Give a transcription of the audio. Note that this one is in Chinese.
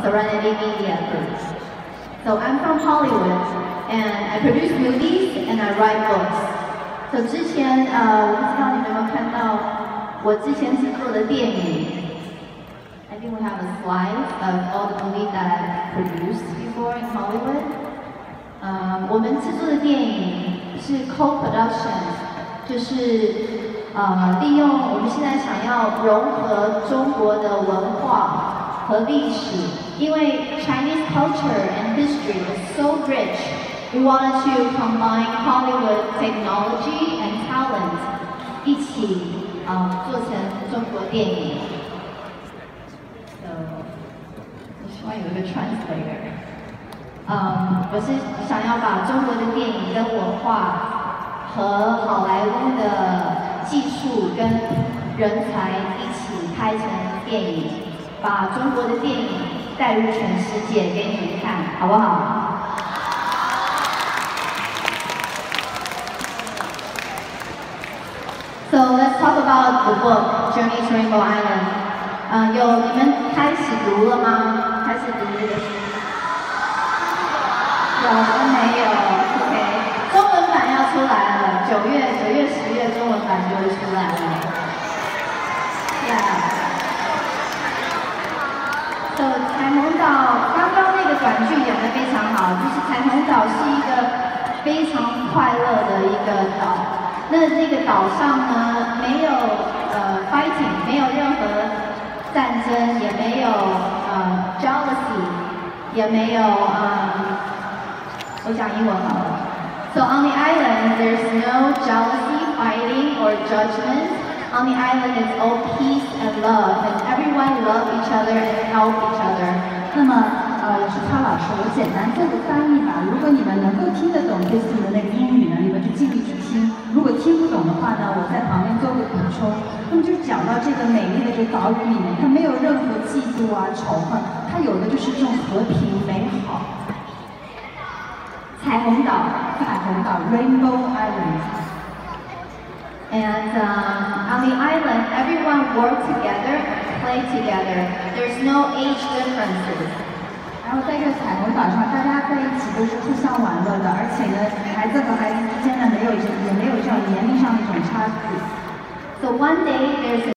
Serenity Media Group. So I'm from Hollywood, and I produce movies and I write books. So 之前我不知道你们有没有看到我之前制作的电影。I think we have a slide of all the movies that I produced before in Hollywood. 我们制作的电影是 co-production， 就是利用我们现在想要融合中国的文化和历史，因为 Chinese culture and history is so rich. We wanted to combine Hollywood technology and talent 一起做成中国电影。我希望有一个 translator。我是想要把中国的电影跟文化和好莱坞的技术跟人才一起拍成电影，把中国的电影带入全世界给你们看，好不好？So let's talk about the book Journey to Rainbow Island. 你们开始读了吗？开始读这个？有没有 ？OK， 中文版要出来了，9月、10月中文版就会出来了。Yeah. So 彩虹岛刚刚那个短剧演得非常好，就是彩虹岛是一个非常快乐的一个岛。那个岛上呢，没有fighting， 没有任何战争，也没有jealousy， 也没有我讲英文好了。So on the island, there's no jealousy, fighting, or judgment. On the island, it's all peace and love, and everyone love each other and help each other. 那么是他老师，我简单做个翻译吧。如果你们能够听得懂这次的那个英语呢，你们就尽力去听。如果听不懂的话呢，我在旁边做个补充。那么就讲到这个美丽的这个岛屿里面，它没有任何嫉妒啊、仇恨，它有的就是这种和平美好。彩虹岛 ，Rainbow Island. And on the island, everyone work together and play together. There's no age differences. 然后在这个彩虹岛上，大家在一起都是互相玩乐的，而且呢，孩子和孩子之间呢，也没有这种年龄上的一种差距。 So one day there's